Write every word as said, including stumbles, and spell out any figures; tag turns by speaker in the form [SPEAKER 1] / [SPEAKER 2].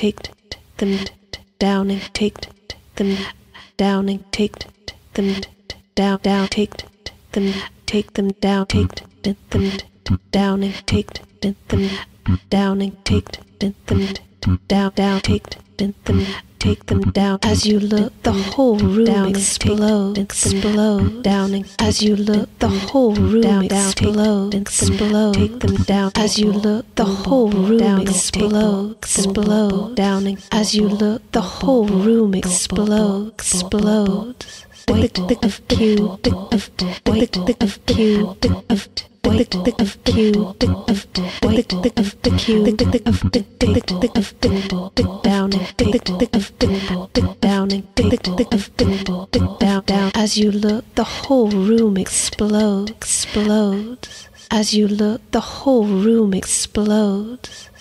[SPEAKER 1] take them downing, take them downing, take them down, down, take them, take them down, take them downing, take them downing, take them down, down, take them, take them down. As you look, the whole room explode, explode, downing. As you look, the whole room explode, explode, take them down. As you look, the whole room explode, explode, downing. As you look, the whole room explode, explodes. Tick tick of Q, tick of tick tick of Q, tick of tick tick of Q, tick of tick tick of the Q, tick tick of tick tick tick of tick tick downing, tick tick of tick tick downing, tick tick of tick tick down down. As you look, the whole room explodes, explodes. As you look, the whole room explodes.